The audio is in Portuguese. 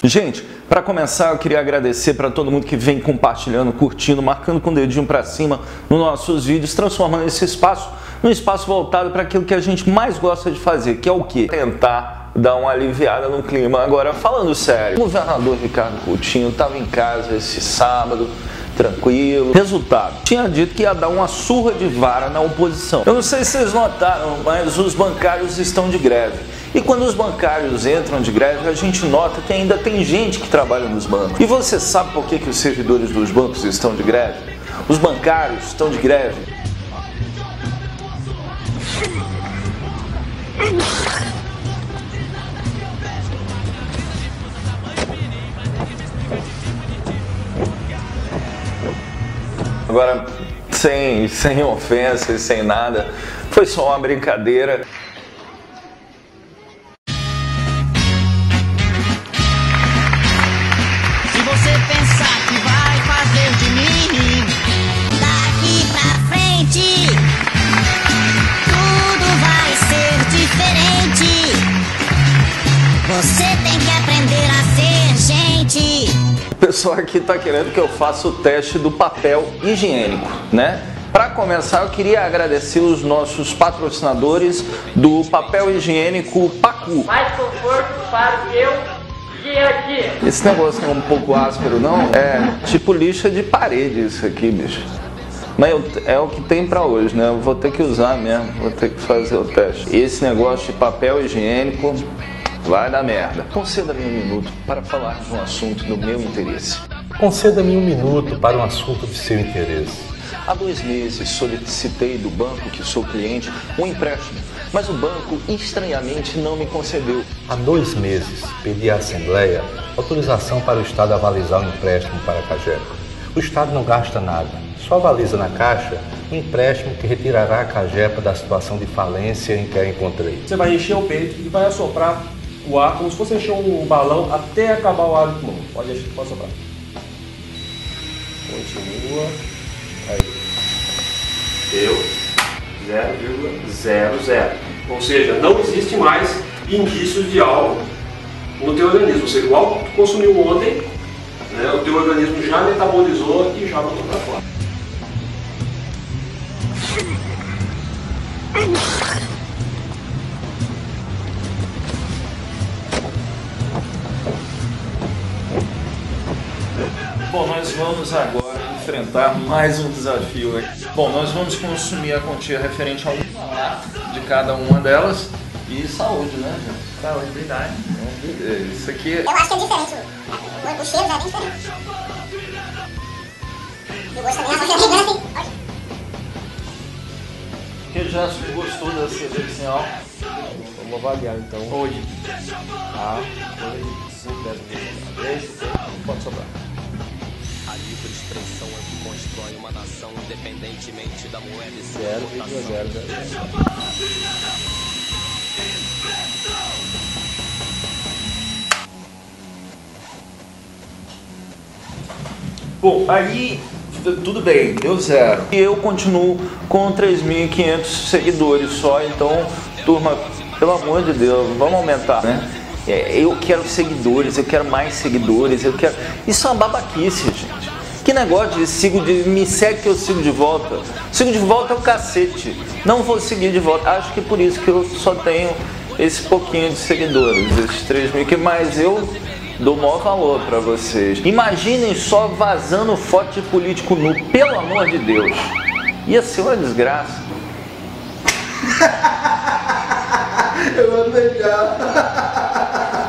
Gente, para começar eu queria agradecer para todo mundo que vem compartilhando, curtindo, marcando com o dedinho para cima nos nossos vídeos, transformando esse espaço num espaço voltado para aquilo que a gente mais gosta de fazer, que é o quê? Tentar dar uma aliviada no clima. Agora, falando sério, o governador Ricardo Coutinho estava em casa esse sábado, tranquilo. Resultado, tinha dito que ia dar uma surra de vara na oposição. Eu não sei se vocês notaram, mas os bancários estão de greve. E quando os bancários entram de greve, a gente nota que ainda tem gente que trabalha nos bancos. E você sabe por que os servidores dos bancos estão de greve? Os bancários estão de greve. Agora, sem ofensa e sem nada, foi só uma brincadeira. Se você pensar que vai fazer de mim daqui pra frente, tudo vai ser diferente. Você tem que aprender a ser gente. O pessoal aqui tá querendo que eu faça o teste do papel higiênico, né? Para começar, eu queria agradecer os nossos patrocinadores do papel higiênico Pacu. Mais conforto para o seu dia a dia. Esse negócio não é um pouco áspero, não? É tipo lixa de parede isso aqui, bicho. Mas é o que tem pra hoje, né? Eu vou ter que usar mesmo, vou ter que fazer o teste. Esse negócio de papel higiênico vai dar merda. Conceda-me um minuto para falar de um assunto do meu interesse. Conceda-me um minuto para um assunto de seu interesse. Há 2 meses solicitei do banco que sou cliente um empréstimo, mas o banco estranhamente não me concedeu. Há 2 meses pedi à Assembleia autorização para o Estado avalizar o empréstimo para a Cagepa. O Estado não gasta nada, só avaliza na Caixa um empréstimo que retirará a Cagepa da situação de falência em que a encontrei. Você vai encher o peito e vai assoprar o ar como se fosse encher um balão até acabar o ar do pulmão. Pode soprar. Continua. Aí. Deu 0,00. Ou seja, não existe mais indícios de álcool no teu organismo. Ou seja, o álcool que tu consumiu ontem, né, o teu organismo já metabolizou e já botou para fora. Bom, nós vamos agora enfrentar mais um desafio aqui. Bom, nós vamos consumir a quantia referente a um de cada uma delas e saúde, né, gente? Saúde, verdade. Isso aqui Eu acho que é diferente. O cheiro já é bem diferente. E o gosto também, a você é assim. Quem já gostou da cerveja sem álcool? Vamos avaliar então. Hoje. Ah, pode sobrar. A livre expressão é que constrói uma nação independentemente da moeda e sua 0,000. Bom, aí tudo bem, deu 0. E eu continuo com 3.500 seguidores só, então, turma, pelo amor de Deus, vamos aumentar, né? Eu quero seguidores, eu quero mais seguidores, eu quero... Isso é uma babaquice, gente. Que negócio de me segue que eu sigo de volta. Sigo de volta é o cacete. Não vou seguir de volta. Acho que por isso que eu só tenho esse pouquinho de seguidores, esses 3.000, mas eu dou maior valor pra vocês. Imaginem só vazando foto de político nu, pelo amor de Deus. Ia ser uma desgraça. Eu vou beijar.